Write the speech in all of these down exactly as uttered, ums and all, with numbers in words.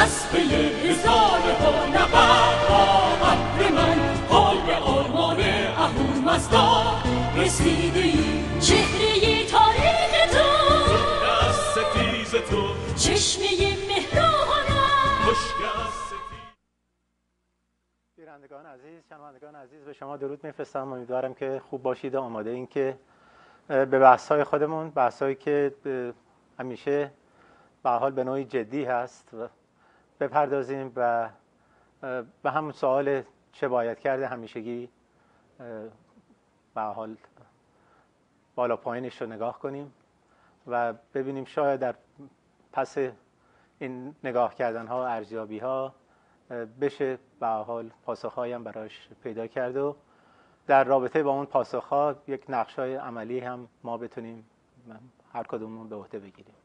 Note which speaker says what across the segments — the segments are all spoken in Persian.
Speaker 1: از پی هزار ها نبرد ابر من حال به آرمان اهورمزدا رسیده ای. چهره تاریخ تو زهره از ستیز تو چشمه مهرانم خشک از ستیز.
Speaker 2: بینندگان عزیز، شنوندگان عزیز، به شما درود میفرستم. امیدوارم که خوب باشید و آماده این که به بحث‌های خودمون، بحث‌هایی که همیشه به حال به نوعی جدی هست و بپردازیم و به همون سوال چه باید کرده همیشگی به حال بالا پایینش رو نگاه کنیم و ببینیم شاید در پس این نگاه کردن ها، ارزیابی ها بشه به حال پاسخ‌هایی هم براش پیدا کرد و در رابطه با اون پاسخ‌ها یک نقش‌های عملی هم ما بتونیم هر کدومون به عهده بگیریم.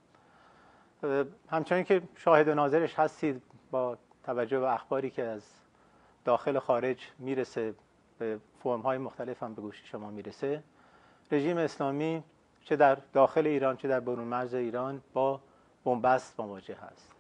Speaker 2: همچنین که شاهد و ناظرش هستید با توجه به اخباری که از داخل و خارج میرسه، به فرم‌های مختلف هم به گوش شما میرسه، رژیم اسلامی چه در داخل ایران چه در برون مرز ایران با بنبست مواجه هست.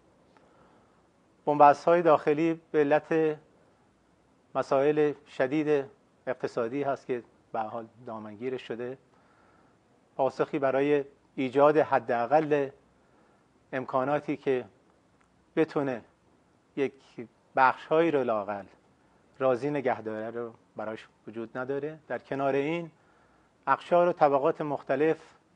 Speaker 2: بنبست‌های داخلی به علت مسائل شدید اقتصادی هست که به حال دامنگیرش شده. پاسخی برای ایجاد حداقل امکاناتی که بتونه یک بخش‌هایی رو لااقل راضی نگه داره رو براش وجود نداره. در کنار این اقشار و طبقات مختلف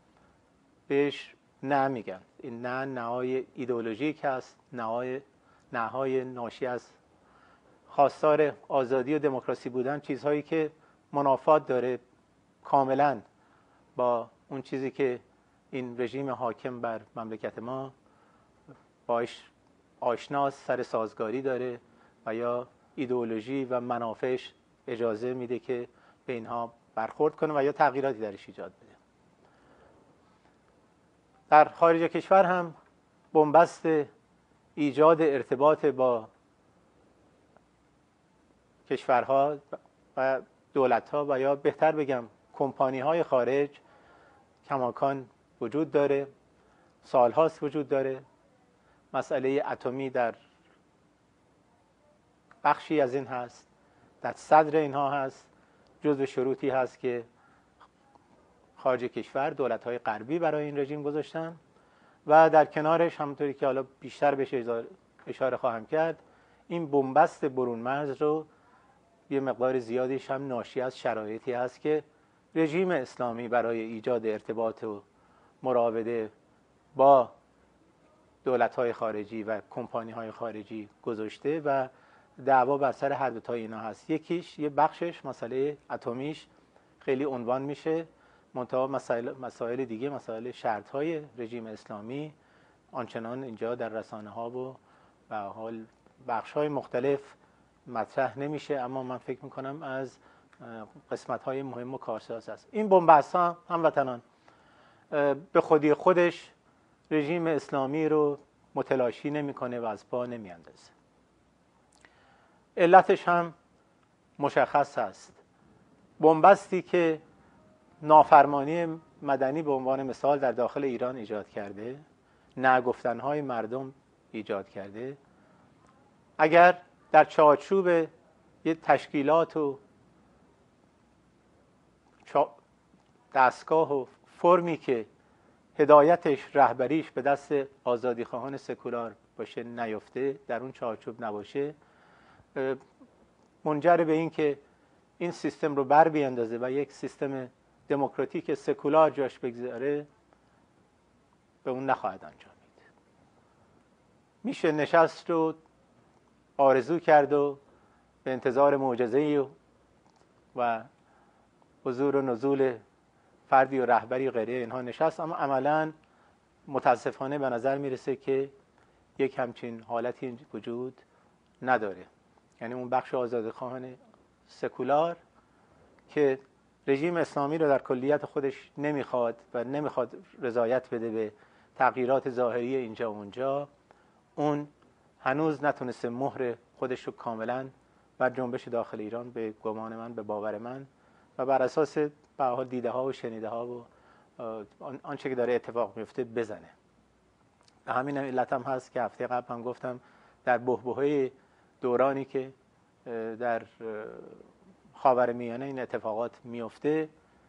Speaker 2: بهش نه میگن. این نه نهای ایدئولوژیک هست، نهای نهای ناشی از خواستار آزادی و دموکراسی بودن، چیزهایی که منافات داره کاملا با اون چیزی که این رژیم حاکم بر مملکت ما باش آشناست، سر سازگاری داره و یا ایدئولوژی و منافعش اجازه میده که به اینها برخورد کنه و یا تغییراتی درش ایجاد بده. در خارج کشور هم بنبست ایجاد ارتباط با کشورها و دولت‌ها و یا بهتر بگم کمپانی‌های خارج کماکان وجود داره، سال‌هاست وجود داره. مسئله اتمی در بخشی از این هست، در صدر اینها هست، جزو شروطی هست که خارج کشور دولت‌های غربی برای این رژیم گذاشتن و در کنارش همونطوری که حالا بیشتر بهش اشاره خواهم کرد، این بنبست برون مرز رو یه مقدار زیادیش هم ناشی از شرایطی هست که رژیم اسلامی برای ایجاد ارتباط و مراوده با دولت‌های خارجی و کمپانی‌های خارجی گذاشته و دعوا بر سر هر دو تا اینا هست. یکیش یه بخشش مسئله اتمیش خیلی عنوان میشه، منتها مسائل مسائل دیگه، مسائل شرط‌های رژیم اسلامی آنچنان اینجا در رسانه‌ها و به حال بخش‌های مختلف مطرح نمیشه، اما من فکر میکنم از قسمت‌های مهم و کارساز است. این بنبست‌ها هموطنان به خودی خودش رژیم اسلامی رو متلاشی نمیکنه و از پا نمیاندازه. علتش هم مشخص است. بنبستی که نافرمانی مدنی به عنوان مثال در داخل ایران ایجاد کرده، نگفتن‌های مردم ایجاد کرده، اگر در چارچوب یه تشکیلات و دستگاه و فرمی که هدایتش، رهبریش به دست آزادیخواهان سکولار باشه نیفته، در اون چارچوب نباشه، منجر به این که این سیستم رو بر بیاندازه و یک سیستم دموکراتیک سکولار جاش بگذاره، به اون نخواهد انجامید. میشه نشست رو آرزو کرد و به انتظار معجزه‌ای و, و حضور و نزول فردی و رهبری و غیره اینها نشست، اما عملاً متاسفانه به نظر میرسه که یک همچین حالتی وجود نداره. یعنی اون بخش آزادیخواهان سکولار که رژیم اسلامی رو در کلیت خودش نمیخواد و نمیخواد رضایت بده به تغییرات ظاهری اینجا و اونجا، اون هنوز نتونسته مهر خودش رو کاملا بر جنبش داخل ایران به گمان من، به باور من و بر اساس به حال دیده ها و شنیده ها و آنچه که داره اتفاق میفته بزنه. همین علت هم هست که هفته قبل هم گفتم در بحبوحه دورانی که در خاورمیانه این اتفاقات میفته،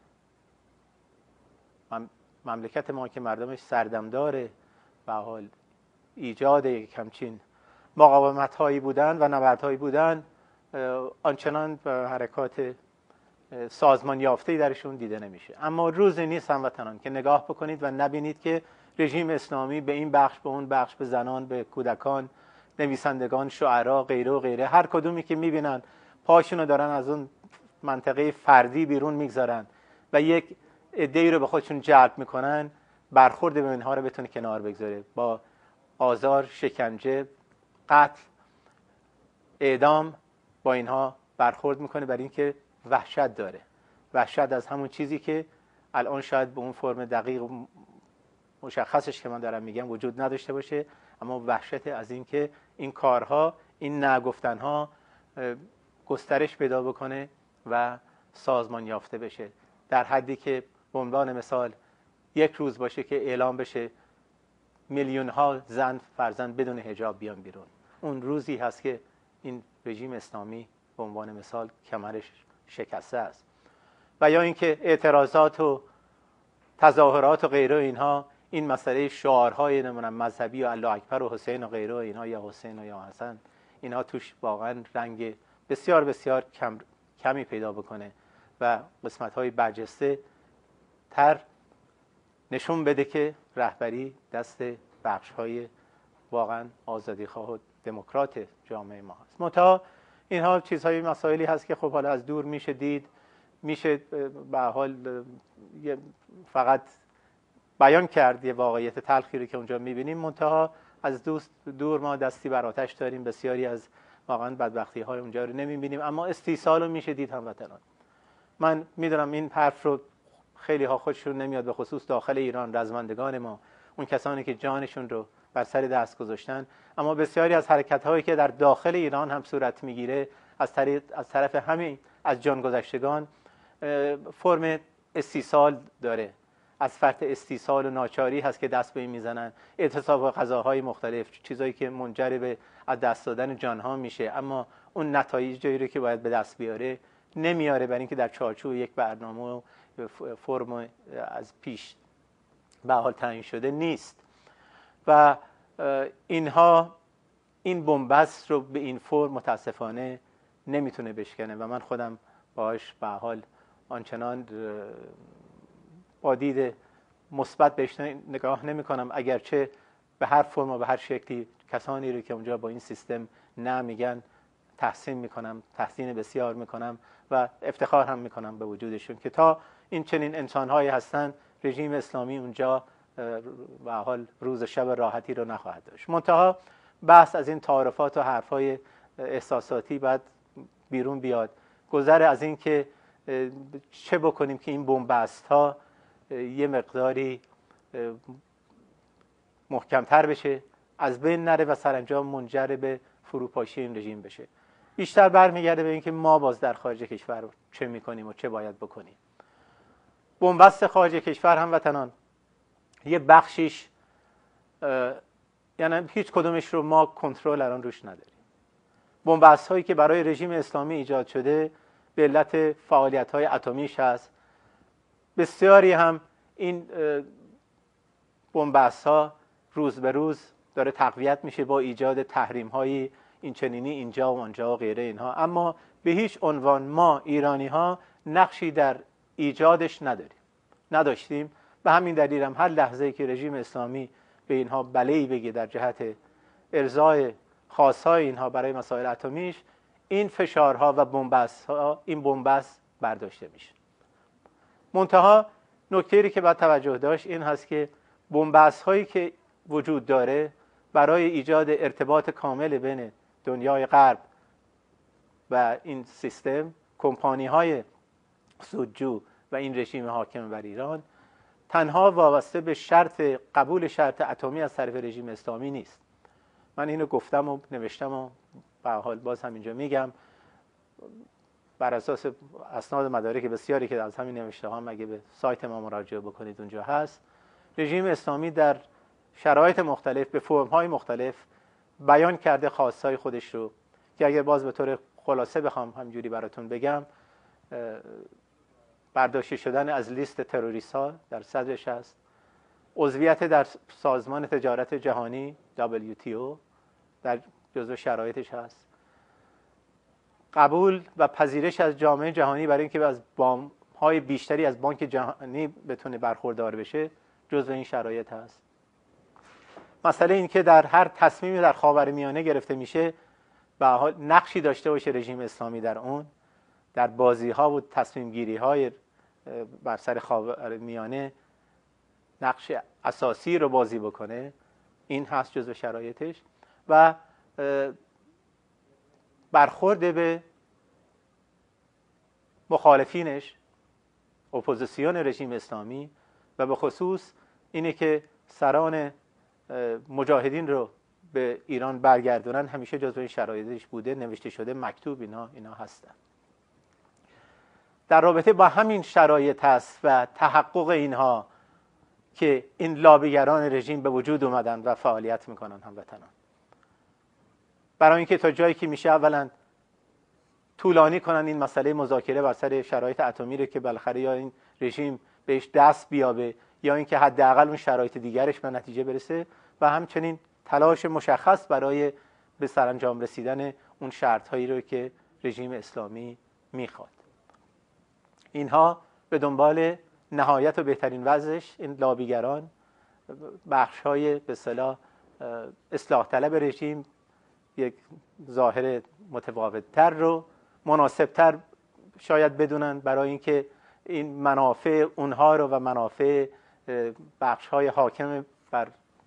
Speaker 2: مملکت ما که مردمش سردمدار به حال ایجاد یک همچین مقاومت هایی بودن و نبردهایی بودن، آنچنان به حرکات سازمان یافته‌ای درشون دیده نمیشه. اما روزی نیست هموطنان که نگاه بکنید و نبینید که رژیم اسلامی به این بخش به اون بخش، به زنان، به کودکان، نویسندگان، شعرا، غیره و غیره، هر کدومی که میبینن پاشونو دارن از اون منطقه فردی بیرون میگذارن و یک عده‌ای رو به خودشون جلب میکنن، برخورد به اینها رو بتونه کنار بگذاره، با آزار، شکنجه، قتل، اعدام با اینها برخورد میکنه، برای اینکه وحشت داره. وحشت از همون چیزی که الان شاید به اون فرم دقیق مشخصش که من دارم میگم وجود نداشته باشه، اما وحشت از این که این کارها، این نگفتنها گسترش پیدا بکنه و سازمان یافته بشه، در حدی که به عنوان مثال یک روز باشه که اعلام بشه میلیون ها زن فرزند بدون حجاب بیان بیرون. اون روزی هست که این رژیم اسلامی به عنوان مثال کمرش شکسته است. و یا اینکه اعتراضات و تظاهرات و غیره اینها، این مسئله شعارهای نمیدونم مذهبی و الله اکبر و حسین و غیره اینها، یا حسین و یا حسن، اینها توش واقعا رنگ بسیار بسیار کم کمی پیدا بکنه و قسمت‌های برجسته تر نشون بده که رهبری دست بخش‌های واقعا آزادیخواه و دموکرات جامعه ما هست. منتها اینها چیزهای مسائلی هست که خب حالا از دور میشه دید، میشه به حال فقط بیان کرد یه واقعیت تلخی رو که اونجا میبینیم. منتها از دوست دور ما دستی بر آتش داریم، بسیاری از واقعا بدبختی های اونجا رو نمیبینیم، اما استیصال رو میشه دید هموطنان. من میدونم این حرف رو خیلی ها خودشون نمیاد، به خصوص داخل ایران، رزمندگان ما، اون کسانی که جانشون رو بر سر دست گذاشتن، اما بسیاری از حرکت هایی که در داخل ایران هم صورت میگیره از طریق از طرف همین از جان گذشتگان فرم استیصال داره، از فرط استیصال و ناچاری هست که دست به این میزنن، اعتصاب غذاهای مختلف، چیزایی که منجر به از دست دادن جانها میشه، اما اون نتایج جایی رو که باید به دست بیاره نمیاره، برای اینکه در چارچوب یک برنامه و فرم از پیش به حال تعیین شده نیست. و اینها این بنبست رو به این فرم متاسفانه نمیتونه بشکنه و من خودم باهاش به حال آنچنان با دید مثبت بهش نگاه نمی کنم، اگرچه به هر فرم و به هر شکلی کسانی رو که اونجا با این سیستم نه میگن تحسین میکنم، تحسین بسیار میکنم و افتخار هم میکنم به وجودشون که تا این چنین انسانهایی هستن رژیم اسلامی اونجا به حال روز شب راحتی رو نخواهد داشت. منتها بحث از این تعارفات و حرفای احساساتی باید بیرون بیاد، گذر از این که چه بکنیم که این بنبست ها یه مقداری محکمتر بشه، از بین نره و سرانجام منجر به فروپاشی این رژیم بشه. بیشتر برمیگرده به اینکه ما باز در خارج کشور چه میکنیم و چه باید بکنیم. بنبست خارج کشور هموطنان یه بخشیش یعنی هیچ کدومش رو ما کنترل الان روش نداریم. بنبست هایی که برای رژیم اسلامی ایجاد شده به علت فعالیت های اتمیش هست. بسیاری هم این بنبست ها روز به روز داره تقویت میشه با ایجاد تحریم های این چنینی اینجا و آنجا و غیره اینها، اما به هیچ عنوان ما ایرانی ها نقشی در ایجادش نداریم، نداشتیم. به همین دلیل هم هر لحظه‌ای که رژیم اسلامی به اینها بله‌ای بگه در جهت ارضای خواست‌های اینها برای مسائل اتمیش، این فشارها و بنبست‌ها، این بنبست برداشته میشه. منتها نکته‌ای که باید توجه داشت این هست که بنبست‌هایی که وجود داره برای ایجاد ارتباط کامل بین دنیای غرب و این سیستم، کمپانی‌های سودجو و این رژیم حاکم بر ایران، تنها وابسته به شرط قبول شرط اتمی از طرف رژیم اسلامی نیست. من اینو گفتم و نوشتم و به هر حال باز هم اینجا میگم، بر اساس اسناد مدارک بسیاری که از همین نوشته ها اگه به سایت ما مراجعه بکنید اونجا هست، رژیم اسلامی در شرایط مختلف به فرم‌های مختلف بیان کرده خواستهای خودش رو که اگر باز به طور خلاصه بخوام همجوری براتون بگم، برداشته شدن از لیست تروریست ها در صدرش هست، عضویت در سازمان تجارت جهانی دبلیو تی او در جزو شرایطش هست، قبول و پذیرش از جامعه جهانی برای اینکه از وام های بیشتری از بانک جهانی بتونه برخوردار بشه جزو این شرایط هست. مسئله این که در هر تصمیمی در خاورمیانه گرفته میشه به حال نقشی داشته باشه رژیم اسلامی در اون، در بازی ها و تصمیم گیری های بر سر خاورمیانه نقش اساسی رو بازی بکنه، این هست جزو شرایطش. و برخورد به مخالفینش، اپوزیسیون رژیم اسلامی، و به خصوص اینه که سران مجاهدین رو به ایران برگردونن، همیشه جزو این شرایطش بوده، نوشته شده، مکتوب اینا اینا هستن. در رابطه با همین شرایط هست و تحقق اینها که این لابیگران رژیم به وجود اومدن و فعالیت میکنن هموطنان، برای اینکه تا جایی که میشه اولا طولانی کنن این مسئله مذاکره بر سر شرایط اتمی رو که بالاخره یا این رژیم بهش دست بیابه یا اینکه حداقل اون شرایط دیگرش به نتیجه برسه، و همچنین تلاش مشخص برای به سرانجام رسیدن اون شرط‌هایی رو که رژیم اسلامی میخواد. اینها به دنبال نهایت و بهترین وضعش، این لابیگران بخش‌های به اصطلاح اصلاح طلب رژیم یک ظاهر متفاوت‌تر رو مناسب‌تر شاید بدونن برای اینکه این منافع اونها رو و منافع بخش‌های حاکم بر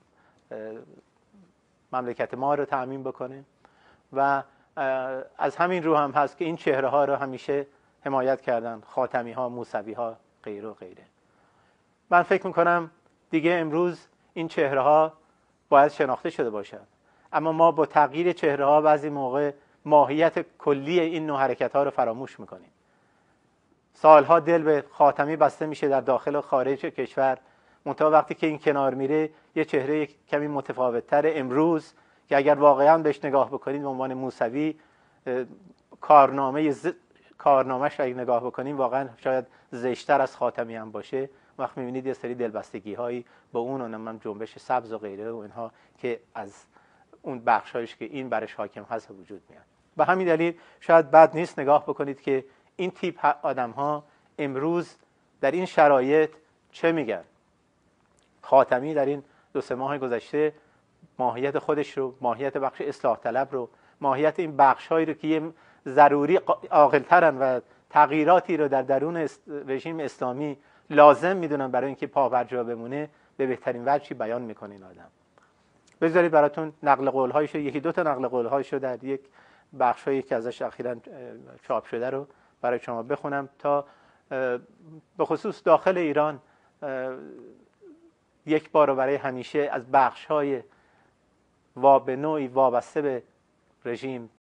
Speaker 2: مملکت ما رو تأمین بکنه. و از همین رو هم هست که این چهره ها رو همیشه حمایت کردن، خاتمی ها، موسوی ها، غیره و غیره. من فکر میکنم دیگه امروز این چهره ها باید شناخته شده باشد، اما ما با تغییر چهره ها بعضی موقع ماهیت کلی این نوع حرکت ها رو فراموش میکنیم. سالها دل به خاتمی بسته میشه در داخل و خارج کشور، منتها وقتی که این کنار میره یه چهره کمی متفاوت‌تر امروز که اگر واقعا بهش نگاه بکنید به عنوان موسوی، کارنامه ز... کارنامه‌اش اگه نگاه بکنیم واقعا شاید زشتر از خاتمی هم باشه. وقت می‌بینید یه سری دلبستگی‌هایی با اون اونم جنبش سبز و غیره و اینها که از اون بخشایش که این برش حاکم هست وجود میاد. به همین دلیل شاید بد نیست نگاه بکنید که این تیپ آدم‌ها امروز در این شرایط چه میگن. خاتمی در این دو سه ماه گذشته ماهیت خودش رو، ماهیت بخش اصلاح طلب رو، ماهیت این بخش‌هایی رو که یه ضروری عاقل‌ترن و تغییراتی رو در درون رژیم اسلامی لازم میدونن برای اینکه پا بر جا بمونه، به بهترین وجهی بیان میکنه این آدم. بذارید براتون نقل قول‌هایش رو، یکی دو تا نقل قول‌هایش رو در یک بخشایی که ازش اخیراً چاپ شده رو برای شما بخونم تا به خصوص داخل ایران یک بار برای همیشه از بخش‌های و به نوعی وابسته به رژیم